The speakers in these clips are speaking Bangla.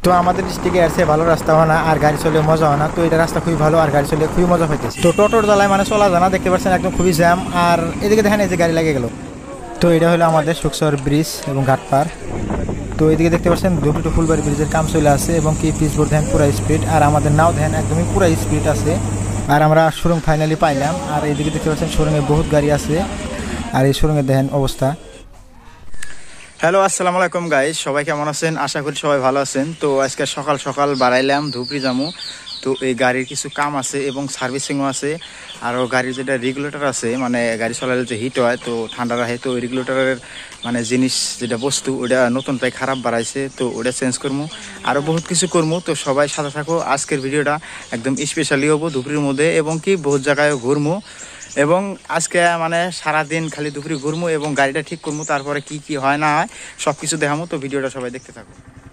তো আমাদের ডিস্ট্রিক্টে এর চেয়ে ভালো রাস্তা হয় না, আর গাড়ি চলে মজা হয় না। তো এটা রাস্তা খুবই ভালো আর গাড়ি চলে খুবই মজা পাইতেছে। তো টোটোর জ্বালায় মানে চলা যায় না, দেখতে পাচ্ছেন একদম খুবই জ্যাম। আর এদিকে দেখেন এই যে গাড়ি লেগে গেল। তো এটা হলো আমাদের সুকসর ব্রিজ এবং ঘাটপার। তো এদিকে দেখতে পাচ্ছেন ধুবড়ি টু ফুলবাড়ি ব্রিজের কাম চলে আছে এবং কি পিচবোর্ড ধ্যান পুরা স্পিড, আর আমাদের নাও ধ্যান একদমই পুরা স্পিড আছে। আর আমরা সুরঙ্গ ফাইনালি পাইলাম। আর এইদিকে দেখতে পাচ্ছেন সুরঙ্গে বহুত গাড়ি আছে, আর এই সুরঙ্গের দেখেন অবস্থা। হ্যালো, আসসালামু আলাইকুম গাইস, সবাই কেমন আছেন? আশা করি সবাই ভালো আছেন। তো আজকে সকাল সকাল বাড়াইলাম ধুবড়ি যামু। তো এই গাড়ির কিছু কাম আছে এবং সার্ভিসিংও আছে। আরও গাড়ির যেটা রেগুলেটর আছে, মানে গাড়ি চলালে যে হিট হয় তো ঠান্ডা রাখে, তো ওই রেগুলেটরের মানে জিনিস যেটা বস্তু ওটা নতুনটাই খারাপ বাড়াইছে, তো ওটা চেঞ্জ করবো। আরও বহুত কিছু করবো। তো সবাই সাথে থাকো, আজকের ভিডিওটা একদম স্পেশালি হবো ধুবড়ির মধ্যে এবং কি বহুত জায়গায় ঘুরবো। এবং আজকে মানে সারাদিন খালি দুপুরে ঘুরবো এবং গাড়িটা ঠিক করবো, তারপরে কি কি হয় না হয় সব কিছু দেখাবো। তো ভিডিওটা সবাই দেখতে থাকো।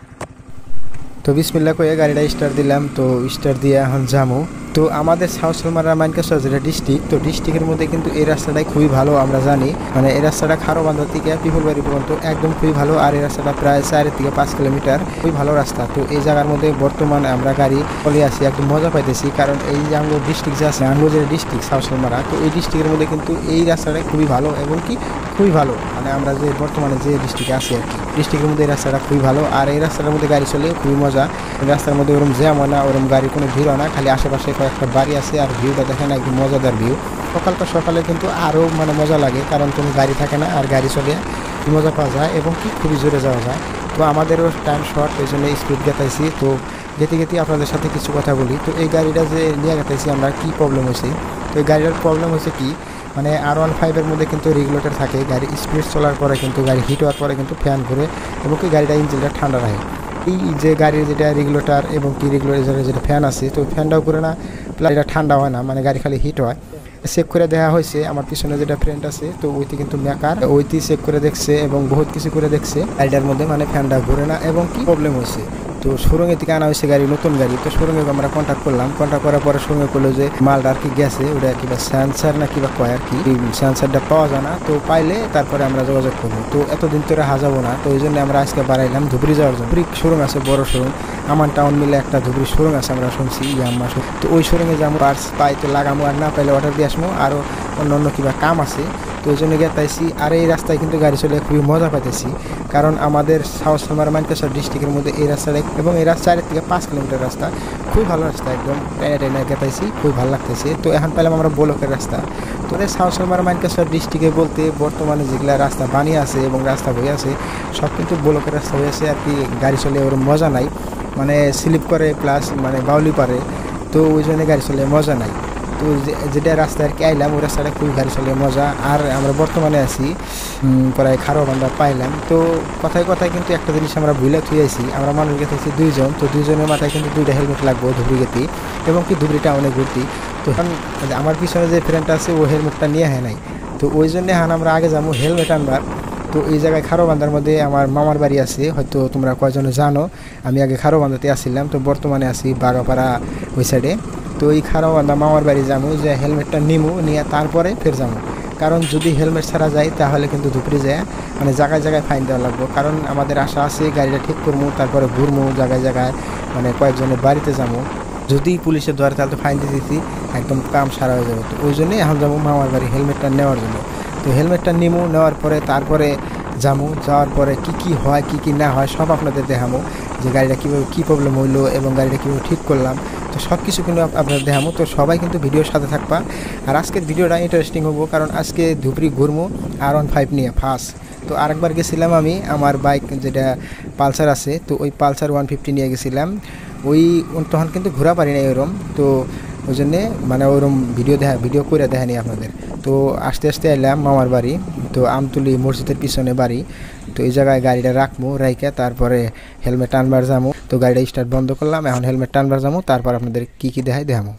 তো বিসমিল্লাহ কয়ে গাড়িটা স্টার্ট দিলাম। তো স্টার্ট দিয়ে এখন যাবো। তো আমাদের সাউথ সালমারা মাইনকাসর যেটা ডিস্ট্রিক্ট, তো ডিস্ট্রিক্টের মধ্যে কিন্তু এই রাস্তাটাই খুবই ভালো। আমরা জানি মানে এই রাস্তাটা খারোবান্ধা থেকে পিপুলবাড়ি পর্যন্ত একদম খুবই ভালো। আর এই রাস্তাটা প্রায় 4 থেকে 5 কিলোমিটার, খুবই ভালো রাস্তা। তো এই জায়গার মধ্যে বর্তমানে আমরা গাড়ি চলে আসি, একদম মজা পাইতেছি। কারণ এই যে আঙ্গুর ডিস্ট্রিক্ট যে আছে, আঙ্গুর যে ডিস্ট্রিক্ট সাউথ সালমারা, তো এই ডিস্ট্রিক্টের মধ্যে কিন্তু এই রাস্তাটাই খুবই ভালো এবং কি খুবই ভালো। মানে আমরা যে বর্তমানে যে ডিস্ট্রিক্টে আছি আর কি, ডিস্ট্রিক্টের মধ্যে এই রাস্তাটা খুবই ভালো। আর এই রাস্তাটার মধ্যে গাড়ি চলে খুবই মজা। রাস্তার মধ্যে ওরকম জ্যাম হয় না, ওরকম গাড়ির কোনো ভিড় হয় না, খালি আশেপাশে কয়েকটা বাড়ি আছে। আর ভিউটা দেখেন একদম মজাদার ভিউ। সকালে কিন্তু আরও মানে মজা লাগে, কারণ কোনো গাড়ি থাকে না আর গাড়ি চলে মজা পাওয়া যায় এবং কি খুবই জোরে যাওয়া যায়। তো আমাদেরও টাইম শর্ট, এই জন্য স্পিড গেতাইছি। তো যেতে আপনাদের সাথে কিছু কথা বলি। তো এই গাড়িটা যে নিয়ে গেতাইছি আমরা, কি প্রবলেম হয়েছে? তো এই গাড়িটার প্রবলেম হয়েছে কি, মানে R15-এর মধ্যে কিন্তু রেগুলেটর থাকে। গাড়ি স্পিড চলার পরে কিন্তু গাড়ি হিট হওয়ার পরে কিন্তু ফ্যান ঘুরে এবং কি গাড়িটা ইঞ্জিনটা ঠান্ডা রাখে। এই যে গাড়ির যেটা রেগুলেটর এবং কি রেগুলেটরের যেটা ফ্যান আছে, তো ফ্যানটাও করে না, এটা ঠান্ডা হয় না, মানে গাড়ি খালি হিট হয়। চেক করে দেখা হয়েছে, আমার পিছনে যেটা ফ্রেন্ড আছে তো ওইটি কিন্তু মেকার, ওইটি চেক করে দেখছে এবং বহুত কিছু করে দেখছে গাড়িটার মধ্যে মানে ফ্যানটা ঘুরে না এবং কি প্রবলেম হয়েছে। তো শোরুমে থেকে আনা হয়েছে গাড়ি, নতুন গাড়ি। তো শোরুমে আমরা কন্ট্যাক্ট করলাম, কন্ট্যাক্ট করার পরে শোরুমে করলো যে মালটা আর কি গেছে, ওটা কিবা সেন্সার না কিবা কয় আর কি, সেন্সারটা পাওয়া যায় না, তো পাইলে তারপরে আমরা যোগাযোগ করবো। তো এতদিন তো হাজাবো না, তো ওই জন্য আমরা আজকে বাড়াইলাম ধুবড়ি যাওয়ার জন্য। ধুবড়ি শোরুম আছে, বড় শোরুম, আমান টাউন মিলে একটা ধুবড়ি শোরুম আছে, আমরা শুনছি ইয়াম্মা। তো ওই শোরুমে যাবো, পার্টস পাই তো লাগামো, আর না পাইলে অর্ডার দিয়ে আসবো। আরও অন্য কিবা কাম আছে, তো ওই জন্য গেতাইছি। আর এই রাস্তায় কিন্তু গাড়ি চলে খুবই মজা পাইতেছি, কারণ আমাদের সাউথ সালমারা মাইনকাসর ডিস্ট্রিক্টের মধ্যে এই রাস্তাটা এবং এই রাস্তা 4 থেকে 5 কিলোমিটার রাস্তা, খুবই ভালো রাস্তা, একদম টেনে গেতাইছি, খুবই ভালো লাগতেছে। তো এখন পেলাম আমরা ব্লকের রাস্তা। তো এই সাউথ সালমারা মাইনকাসর ডিস্ট্রিক্টে বলতে বর্তমানে যেগুলা রাস্তা বানিয়ে আছে এবং রাস্তা হয়ে আছে সব কিন্তু ব্লকের রাস্তা হয়ে আছে আর কি। গাড়ি চলে ওর মজা নাই, মানে স্লিপ করে প্লাস মানে বাউলি পারে, তো ওই জন্য গাড়ি চলে মজা নাই। তো যেটা রাস্তা আর কি আইলাম, ওই রাস্তাটা খুবই গাড়ি চলে মজা। আর আমরা বর্তমানে আছি প্রায় খারোবান্ধা পাইলাম। তো কথায় কিন্তু একটা জিনিস আমরা ভুলে থুয়েছি, আমরা মানুষ গেছি 2 জন, তো 2 জনের মাথায় কিন্তু 2টা হেলমেট লাগবো ধুবড়ি গেতি এবং কি ধুবড়িটা অনেক ঘুরতি। তো আমার পিছনে যে ফ্রেন্ডটা আছে ও হেলমেটটা নিয়ে হয় নাই, তো ওই জন্য আমরা আগে যাবো হেলমেট আনবার। তো এই জায়গায় খারোবান্ধার মধ্যে আমার মামার বাড়ি আছে, হয়তো তোমরা কয়জনে জানো। আমি আগে খারোবান্ধাতে আসছিলাম, তো বর্তমানে আছি বাগাপাড়া ওই সাইডে। তো এই খারোবান্ধা মামার বাড়ি যাবো, যে হেলমেটটা নিমু, নিয়ে তারপরে ফের যাবো। কারণ যদি হেলমেট ছাড়া যায় তাহলে কিন্তু ধুপড়ি যায় মানে জায়গায় ফাইন দেওয়া লাগবে। কারণ আমাদের আশা আছে গাড়িটা ঠিক করবো, তারপরে ঘুরবো জায়গায়, মানে কয়েকজনের বাড়িতে যাবো। যদি পুলিশে ধরে তাহলে তো ফাইন দিয়ে দিতি, একদম কাম সারা হয়ে যাবে। তো ওই জন্যই এখন যাবো মামার বাড়ি হেলমেটটা নেওয়ার জন্য। তো হেলমেটটা নিমু, নেওয়ার পরে তারপরে যাওয়ার পরে কি হয় কি না হয় সব আপনাদের দেখাবো, যে গাড়িটা কীভাবে কী প্রবলেম হইলো এবং গাড়িটা কীভাবে ঠিক করলাম, তো সব কিছু কিন্তু আপনাদের দেখাবো। তো সবাই কিন্তু ভিডিওর সাথে থাকবা। আর আজকের ভিডিওটা ইন্টারেস্টিং হবো, কারণ আজকে ধুবড়ি ঘুরবো R15 নিয়ে ফার্স্ট। তো আরেকবার গেছিলাম আমি, আমার বাইক যেটা পালসার আছে, তো ওই পালসার 150 নিয়ে গেছিলাম। ওই তখন কিন্তু ঘোরা পারি না ওরম, তো ওই জন্যে মানে ওরম ভিডিও করে দেখানি আপনাদের। তো আস্তে এলাম মামার বাড়ি, তো আমতুলি মসজিদের পিছনে বাড়ি। তো এই জায়গায় গাড়িটা রাখবো, রাইখে তারপরে হেলমেট টানবার যাবো। তো গাড়িটা স্টার্ট বন্ধ করলাম, এখন হেলমেট টানবার যাবো, তারপর আপনাদের কি দেখাবো।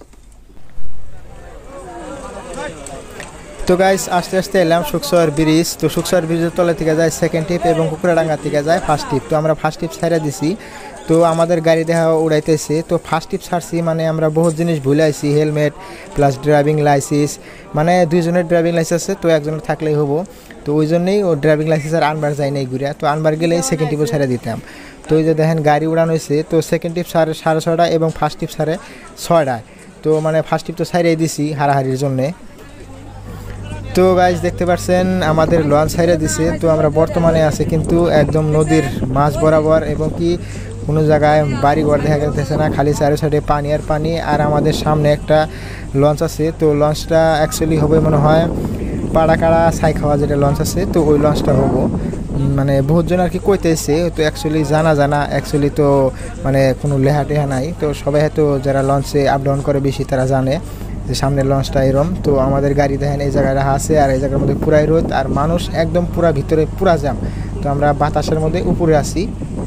তো গাইস আস্তে এলাম সুকসর ব্রিজ। তো সুকসর ব্রিজের তলা থেকে যায় সেকেন্ড টিপ এবং কুকুরাডাঙ্গা থেকে যায় ফার্স্ট টিপ। তো আমরা ফার্স্ট টিপ ছাড়া দিছি, তো আমাদের গাড়ি দেখা উড়াইতেছে। তো ফার্স্ট টিপ ছাড়ছি মানে আমরা বহুত জিনিস ভুলে আইছি, হেলমেট প্লাস ড্রাইভিং লাইসেন্স, মানে 2 জনের ড্রাইভিং লাইসেন্স আছে, তো একজনের থাকলেই হবো। তো ওই জন্যই ও ড্রাইভিং লাইসেন্স আর আনবার যায় নাই ঘুরে, তো আনবার গেলেই সেকেন্ড টিপও ছেড়ে দিতাম। তো এই যে দেখেন গাড়ি উড়ানো হয়েছে। তো সেকেন্ড টিপ 6:30 এবং ফার্স্ট টিপ 6:30। তো মানে ফার্স্ট টিপ তো ছাইড়াই দিছি হারাহারির জন্যে। তো গাইজ দেখতে পাচ্ছেন আমাদের লঞ্চ ছাইড়া দিছে। তো আমরা বর্তমানে আছি কিন্তু একদম নদীর মাঝ বরাবর, এবং কি কোনো জায়গায় বাড়ি ঘর দেখা যাচ্ছে না, খালি চারি সাইডে পানি আর পানি। আর আমাদের সামনে একটা লঞ্চ আছে। তো লঞ্চটা অ্যাকচুয়ালি হবে মনে হয় পাড়াকাড়া ছাই খাওয়া যেটা লঞ্চ আছে, তো ওই লঞ্চটা হবো। মানে বহুতজন আর কি কইতেছে, তো অ্যাকচুয়ালি জানা অ্যাকচুয়ালি তো মানে কোনো লেহা টেহা নাই। তো সবাই হয়তো যারা লঞ্চে আপ ডাউন করে বেশি তারা জানে যে সামনের লঞ্চটা এরম। তো আমাদের গাড়ি দেখেন এই জায়গায় রাখা আছে, আর এই জায়গার মধ্যে পুরাই রোদ, আর মানুষ একদম পুরা ভিতরে পুরা জ্যাম। তো আমরা বাতাসের মধ্যে উপরে আছি।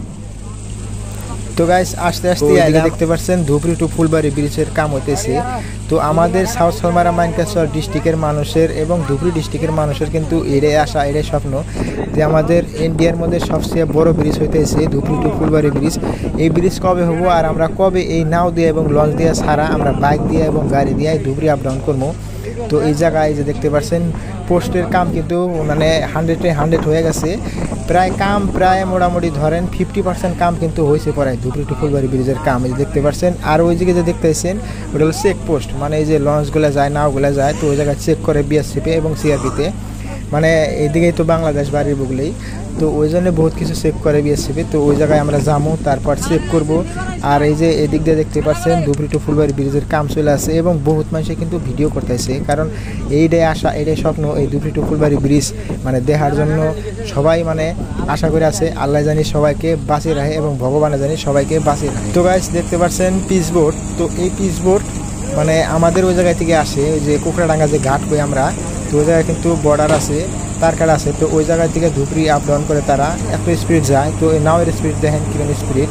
তো গাইস আস্তে আস্তে দেখতে পাচ্ছেন ধুবড়ী টু ফুলবাড়ি ব্রিজের কাম হইতেছে। তো আমাদের সাউথ সালমারা মাইনকাছড় ডিস্ট্রিক্টের মানুষের এবং ধুবড়ী ডিস্ট্রিক্টের মানুষের কিন্তু এটাই আশা, এটাই স্বপ্ন যে আমাদের ইন্ডিয়ার মধ্যে সবচেয়ে বড় ব্রিজ হইতেছে ধুবড়ী টু ফুলবাড়ি ব্রিজ। এই ব্রিজ কবে হবো, আর আমরা কবে এই নাও দিয়ে এবং লঞ্চ দিয়ে ছাড়া আমরা বাইক দিয়ে এবং গাড়ি দিয়ে ধুবড়ী আপ ডাউন করবো। তো এই জায়গায় যে দেখতে পাচ্ছেন পোস্টের কাম কিন্তু মানে 100 হয়ে গেছে। প্রায় মোটামুটি ধরেন 50% কাম কিন্তু হয়েছে প্রায় ধুবড়ী টু ফুলবাড়ি ব্রিজের কাম এই দেখতে পাচ্ছেন। আর ওই দিকে যে দেখতেছেন ওটা হলো চেক পোস্ট, মানে এই যে লঞ্চগুলো যায় নাওগুলো যায়, তো ওই জায়গায় চেক করে বিএসএফে এবং সিআরপিতে, মানে এইদিকেই তো বাংলাদেশ বাড়ির বুগলেই, তো ওই জন্য বহুত কিছু চেক করে বিএসএফে। তো ওই জায়গায় আমরা যাবো, তারপর চেক করব। আর এই যে এদিক দিয়ে দেখতে পাচ্ছেন ধুবড়ী টু ফুলবাড়ি ব্রিজের কাম চলে আসে, এবং বহুত মানুষে কিন্তু ভিডিও করতেছে, কারণ এইটাই আশা, এইটাই স্বপ্ন, এই ধুবড়ী টু ফুলবাড়ি ব্রিজ মানে দেখার জন্য সবাই মানে আশা করে আছে। আল্লাহ জানি সবাইকে বাঁচিয়ে রাখে এবং ভগবানে জানি সবাইকে বাঁচিয়ে রাখে। তো গাইস দেখতে পাচ্ছেন পিচ বোট। তো এই পিচ বোট মানে আমাদের ওই জায়গা থেকে আসে, ওই যে কোকড়াডাঙ্গা যে ঘাট কই আমরা, তো ওই জায়গায় কিন্তু বর্ডার আছে, তারকাড়া আছে। তো ওই জায়গা থেকে ধুবড়ী আপ ডাউন করে তারা এত স্পিড যায়। তো এই নাওয়ের স্পিড দেখেন কিরকম স্পিড।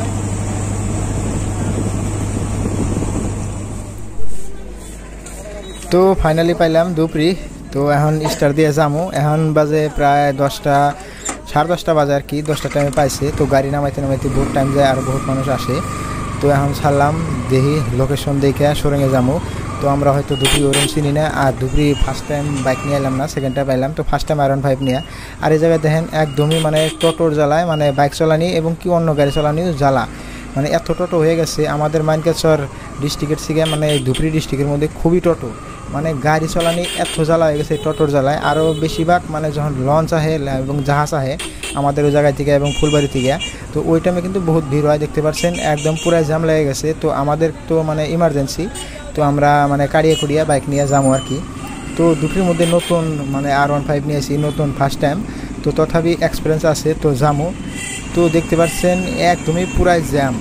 তো ফাইনালি পাইলাম ধুবড়ী। তো এখন স্টার দিয়ে যাবো। এখন বাজে প্রায় 10টা 10:30 বাজে আর কি, 10টা টাইমে পাইছে। তো গাড়ি নামাইতে বহুত টাইম যায়, আর বহুত মানুষ আসে। তো এখন ছাড়লাম, দেখি লোকেশন দেখে শোরুমে যাবো। তো আমরা হয়তো ধুবড়ী ওরম চিনি না, আর ধুবড়ী ফার্স্ট টাইম বাইক নিয়ে এলাম না, সেকেন্ড টাইম পাইলাম। তো ফার্স্ট টাইম আয়রন 5 নিয়ে। আর এই জায়গায় দেখেন একদমই মানে টোটোর জ্বালায়, মানে বাইক চালানি এবং কি অন্য গাড়ি চালানিও জ্বালা, মানে এত টোটো হয়ে গেছে আমাদের মাইনকাছড় ডিস্ট্রিক্টের থেকে, মানে ধুবড়ী ডিস্ট্রিক্টের মধ্যে খুবই টোটো, মানে গাড়ি চালানি এত জ্বালা হয়ে গেছে টোটোর জ্বালায়। আরও বেশিরভাগ মানে যখন লঞ্চ আহে এবং জাহাজ আহে আমাদের ওই জায়গায় থেকে এবং ফুলবাড়ি থেকে, তো ওই টাইমে কিন্তু বহুত ভিড় হয়, দেখতে পাচ্ছেন একদম পুরাই জ্যাম লেগে গেছে। তো আমাদের তো মানে ইমার্জেন্সি, তো আমরা মানে কাড়িয়ে কুড়িয়ে বাইক নিয়ে যাবো আর কি। তো ধুবড়ীর মধ্যে নতুন মানে R15 নিয়েছি, নতুন ফার্স্ট টাইম, তো তথাপি এক্সপিরিয়েন্স আছে, তো যাবো। তো দেখতে পাচ্ছেন একদমই পুরাই জ্যাম,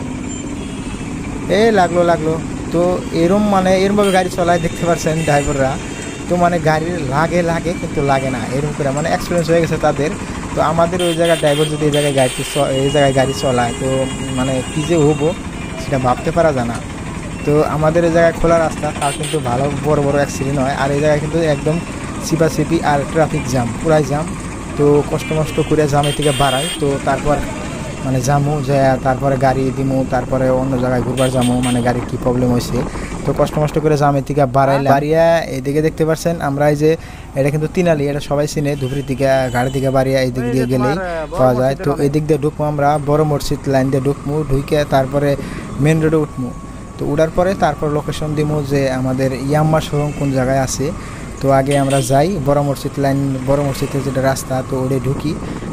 লাগলো। তো এরম মানে এরমভাবে গাড়ি চলায় দেখতে পাচ্ছেন ড্রাইভাররা, তো মানে গাড়ি লাগে কিন্তু লাগে না, এরকম করে মানে এক্সপিরিয়েন্স হয়ে গেছে তাদের। তো আমাদের ওই জায়গায় ড্রাইভার যদি এই জায়গায় গাড়ি চলায়, তো মানে কী যে হবো সেটা ভাবতে পারা যায় না। তো আমাদের এই জায়গায় খোলা রাস্তা, তার কিন্তু ভালো বড় অ্যাক্সিডেন্ট হয়। আর এই জায়গায় কিন্তু একদম চিপাচিপি আর ট্রাফিক জ্যাম, পুরাই জ্যাম। তো কষ্ট করে জামের থেকে বাড়াই, তো তারপর মানে যামু যে তারপরে গাড়ি দিমু, তারপরে অন্য জায়গায় ঘুরবার যামু, মানে গাড়ির কী প্রবলেম হয়েছে। তো কষ্ট করে জামের থেকে বাড়িয়া এইদিকে দেখতে পাচ্ছেন আমরা, এই যে এটা কিন্তু তিনালি, এটা সবাই চিনে, ধুবড়ির দিকে গাড়ি দিকে বাড়িয়া এই দিক দিয়ে গেলেই পাওয়া যায়। তো এই দিক দিয়ে ঢুকবো আমরা, বড় মসজিদ লাইন দিয়ে ঢুকবো, ঢুকে তারপরে মেন রোডে উঠবো। তো উঠার পরে তারপর লোকেশন দিমু যে আমাদের ইয়াম্মা শোরুম কোন জায়গায় আছে। তো আগে আমরা যাই বড় মসজিদের যেটা রাস্তা, তো ওটা ঢুকি,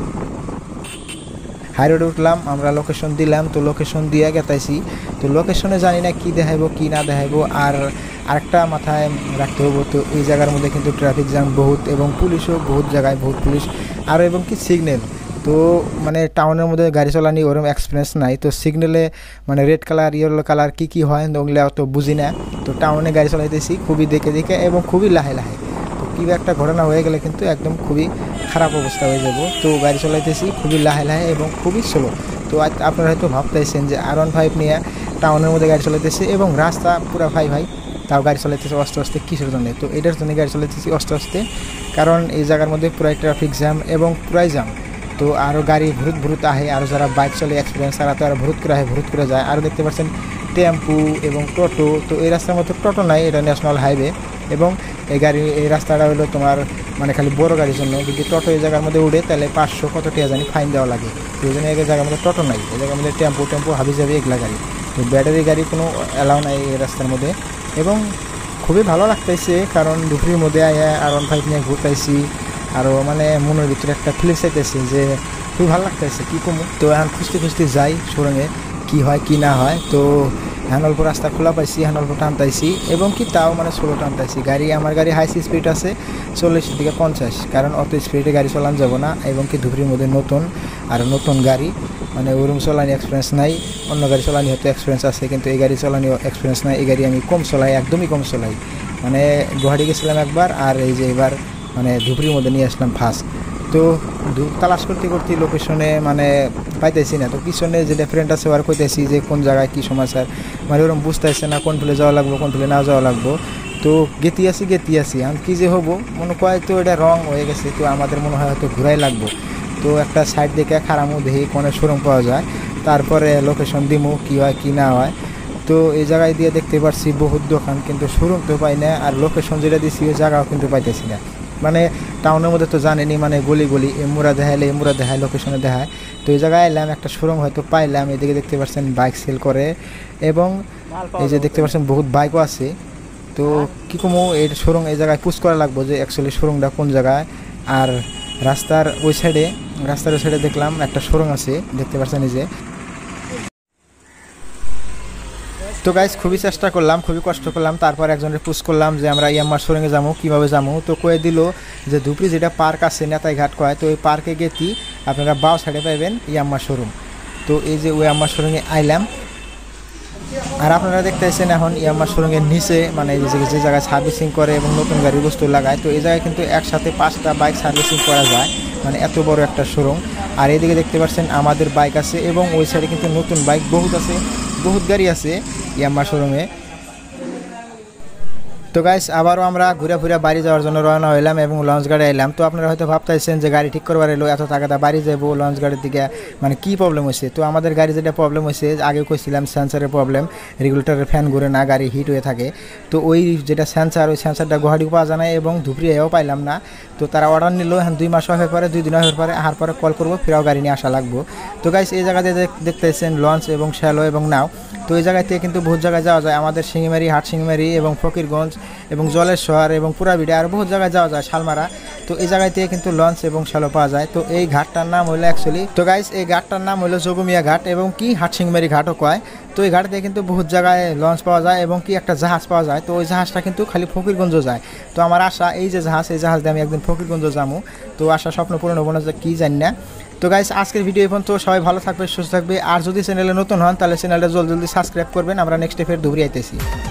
হাই রোডে উঠলাম, আমরা লোকেশন দিলাম। তো লোকেশন দিয়ে গেতাইছি, তো লোকেশনে জানি না কী দেখাইবো কি না দেখাইবো। আর আরেকটা মাথায় রাখতে হবো, তো এই জায়গার মধ্যে কিন্তু ট্রাফিক জ্যাম বহুত, এবং পুলিশও বহুত জায়গায়, বহুত পুলিশ, আর এবং কি সিগন্যাল। তো মানে টাউনের মধ্যে গাড়ি চালানি ওরকম এক্সপিরিয়েন্স নাই, তো সিগন্যালে মানে রেড কালার ইয়েলো কালার কী হয় ওগুলো অত বুঝি না। তো টাউনে গাড়ি চালাইতেছি খুবই দেখে এবং খুবই লাহে। তো কী একটা ঘটনা হয়ে গেলে কিন্তু একদম খুবই খারাপ অবস্থা হয়ে যাব। তো গাড়ি চালাইতেছি খুবই লাহে এবং খুবই স্লো। তো আপনারা হয়তো ভাবতেছেন যে R15 নিয়ে টাউনের মধ্যে গাড়ি চালাইতেছে এবং রাস্তা পুরো ভাই তাও গাড়ি চালাইতেছে আস্তে কিসের জন্য। তো এটার জন্য গাড়ি চালাইতেছি আস্তে, কারণ এই জায়গার মধ্যে পুরাই ট্রাফিক জ্যাম এবং পুরাই জ্যাম। তো আরও গাড়ি ভুরুত আহে, আরও যারা বাইক চলে এক্সপিরিয়েন্স তারা তো আরও ভুরুত করে যায়। আরও দেখতে পাচ্ছেন টেম্পু এবং টোটো। তো এই রাস্তার মধ্যে টোটো নাই, এটা ন্যাশনাল হাইওয়ে, এবং এই রাস্তাটা হলো তোমার মানে খালি বড় গাড়ির জন্য। যদি টোটো এই জায়গার মধ্যে উঠে তাহলে 500 কত টাকা জানি ফাইন দেওয়া লাগে। এই জন্য এই জায়গার মধ্যে টোটো নাই, এই জায়গার মধ্যে টেম্পো হাবি যাবে এগুলা গাড়ি। তো ব্যাটারি গাড়ি কোনো অ্যালাউ নাই এই রাস্তার মধ্যে। এবং খুবই ভালো লাগতেছে কারণ দুপুরের মধ্যে R15 নিয়ে ঘুরতেছি, আরও মানে মনের ভিতরে একটা ফিলিংস আইতেছে যে খুবই ভালো লাগতেছে কী কমু। তো এখন খুঁজতে যাই সুরঙ্গে কি হয় কি না হয়। তো এখন অল্প রাস্তা খোলা পাইছি, এখন অল্প টানতাইছি এবং কি তাও মানে স্লো টানতাইছি। আমার গাড়ি হাই স্পিড আছে 40 থেকে 50, কারণ অত স্পিডে গাড়ি চালানো যাব না। এবং কি দুপুরের মধ্যে নতুন গাড়ি মানে ওরকম চালানি এক্সপিরিয়েন্স নাই। অন্য গাড়ি চালানি হয়তো এক্সপিরিয়েন্স আছে, কিন্তু এই গাড়ি চালানি এক্সপিরিয়েন্স নাই। এই গাড়ি আমি কম চালাই, একদমই কম চালাই। মানে গুয়াহাটি গেছিলাম একবার, আর এই যে এবার মানে ধুবড়ির মধ্যে নিয়ে আসলাম ফার্স্ট। তো তালাশ করতে লোকেশনে মানে পাইতেছি না। তো পিছনে যে ফ্রেন্ড আছে আর কইতেছি যে কোন জায়গায় কী সমাচার, মানে ওরকম বুঝতেছে না কোন ফেলে যাওয়া লাগবো কোন ফেলে না যাওয়া লাগবো। তো গেতি আছি আমি কী যে হবো মনে কয় তো এটা রং হয়ে গেছে। তো আমাদের মনে হয় হয়তো ঘুরাই লাগবো। তো একটা সাইড দেখে খারামো দেখি কোনে শোরুম পাওয়া যায়, তারপরে লোকেশন দিমু কী হয় কি না হয়। তো এই জায়গায় দিয়ে দেখতে পারছি বহুত দোকান, কিন্তু শোরুম তো পাই না, আর লোকেশন যেটা দিচ্ছি ওই জায়গাও কিন্তু পাইতেছি না। মানে টাউনের মধ্যে তো জানেনি মানে গলি এমুরা দেখায় লোকেশনে দেখায়। তো এই জায়গায় এলাম, একটা শোরুম হয়তো পাইলাম। এদিকে দেখতে পাচ্ছেন বাইক সেল করে এবং এই যে দেখতে পাচ্ছেন বহুত বাইকও আছে। তো কী কমো এই শোরুম এই জায়গায় পুশ করা লাগবো যে অ্যাকচুয়ালি শোরুমটা কোন জায়গায়। আর রাস্তার ওই সাইডে দেখলাম একটা শোরুম আছে, দেখতে পাচ্ছেন এই যে। তো গাইজ খুবই চেষ্টা করলাম, খুবই কষ্ট করলাম, তারপর একজনের পুশ করলাম যে আমরা ইয়াম্মার শোরুমে যাবো কীভাবে যাবো। তো কয়ে দিল যে ধুবড়ি যেটা পার্ক আছে নেতাই ঘাট কয়, তো ওই পার্কে গেতি আপনারা বাও সাইডে পাইবেন ইয়াম্মার শোরুম। তো এই যে ওই ইয়াম্মার শোরুমে আইলাম, আর আপনারা দেখতেছেন এখন ইয়াম্মার শোরুমের নিচে মানে যে জায়গায় সার্ভিসিং করে এবং নতুন গাড়ির বস্তু লাগায়। তো এই জায়গায় কিন্তু একসাথে 5টা বাইক সার্ভিসিং করা যায়, মানে এত বড় একটা শোরুম। আর এইদিকে দেখতে পাচ্ছেন আমাদের বাইক আছে এবং ওই সাইডে কিন্তু নতুন বাইক বহুত আছে, বহুত গাড়ি আছে ইয়াম্মার শোরুমে। তো গাইস আবারও আমরা ঘুরে বাড়ি যাওয়ার জন্য রওনা হইলাম এবং লঞ্চ গাড়ি এলাম। তো আপনারা হয়তো ভাবতেছেন যে গাড়ি ঠিক করবার এলো এত টাকাটা বাড়ি যাবো লঞ্চ গাড়ির দিকে, মানে কী প্রবলেম হয়েছে। তো আমাদের গাড়ি যেটা প্রবলেম হয়েছে আগে কইছিলাম সেন্সারের প্রবলেম, রেগুলেটরের ফ্যান ঘুরে না, গাড়ি হিট হয়ে থাকে। তো ওই যেটা সেন্সার, ওই সেন্সারটা গুয়াহাটি পাওয়া যায় না এবং ধুবড়িয়াও পাইলাম না। তো তারা অর্ডার নিল, এখন 2 মাস হওয়ার পরে 2 দিন হওয়ার পরে আসার পরে কল করবো, ফেরাও গাড়ি নিয়ে আসা লাগবো। তো গাইস এই জায়গাতে দেখতেছেন লঞ্চ এবং শ্যালো এবং নাও। তো এই জায়গাতে কিন্তু বহুত জায়গায় যাওয়া যায়, আমাদের শিঙিমারি, হাটশিঙিমারি এবং ফকিরগঞ্জ এবং জলেশ্বর এবং পুরাবিড়া আর বহুত জায়গায় যাওয়া যায়, শালমারা। তো এই জায়গায় থেকে কিন্তু লঞ্চ এবং শ্যালো পাওয়া যায়। তো এই ঘাটটার নাম হলো অ্যাকচুয়ালি, তো গাইস এই ঘাটটার নাম হলো যোগমিয়া ঘাট এবং কি হাটশিঙিমারি ঘাটও কয়। তো এই ঘাট দিয়ে কিন্তু বহুত জায়গায় লঞ্চ পাওয়া যায় এবং কি একটা জাহাজ পাওয়া যায়। তো ওই জাহাজটা কিন্তু খালি ফকিরগঞ্জ যায়। তো আমার আশা এই যে জাহাজ, এই জাহাজ দিয়ে আমি একদিন ফকিরগঞ্জ যাবো। তো আশা স্বপ্ন পূরণ হবো না, কি জানি না। তো গাইস আজকের ভিডিও এখন তো সবাই ভালো থাকবে, সুস্থ থাকবে। আর যদি চ্যানেলে নতুন হন তাহলে চ্যানেলটা জলদি সাবস্ক্রাইব করবেন। আমরা নেক্সট ফের ধুবড়ি আইতেছি।